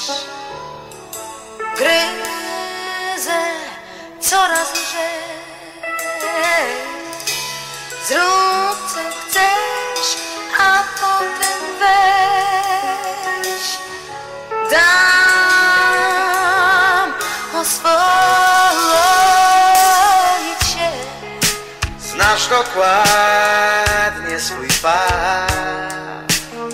Gryzę coraz lżej. Zrób co chcesz, a potem weź. Dam oswoić się. Znasz dokładnie swój fakt,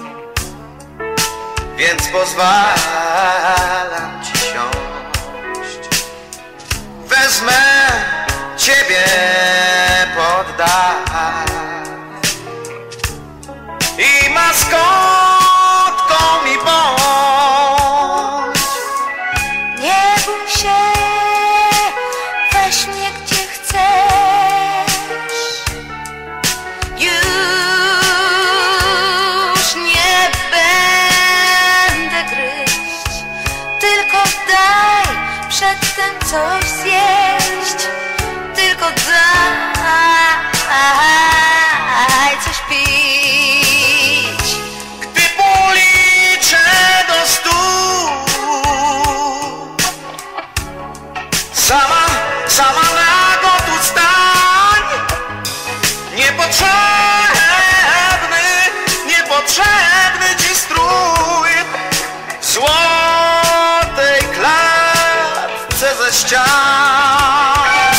więc pozwalam ci siąść. Wezmę ciebie pod dach i maskotką mi bądź. Nie bój się, weź mnie gdzie chcesz. Już nie będę gryźć, tylko daj przedtem coś zjeść. Tylko daj coś pić. Gdy policzę do 100, sama nago tu stań. Niepotrzebny ci strój w złotej klatce ze ścian.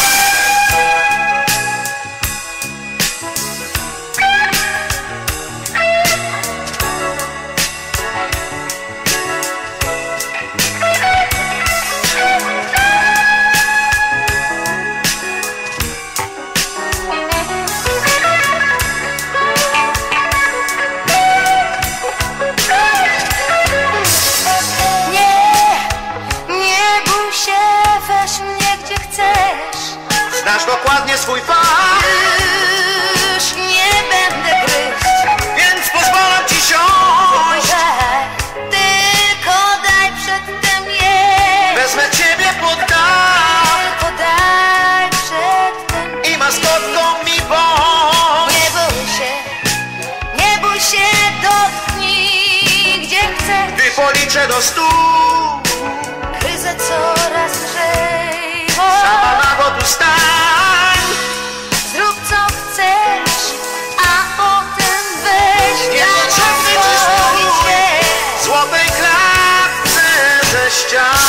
Znasz dokładnie swój fakt, już nie będę gryźć, więc pozwalam ci siąść. Tylko daj przedtem jeść. Wezmę ciebie pod dach Tylko daj przedtem i maskotką mi bądź. Nie bój się, dotknij gdzie chcesz. Gdy policzę do 100, Gryzę coraz lżej. sama nago tu stań. Zrób co chcesz, a potem weź. Niepotrzebny ci strój w złotej klatce ze ścian.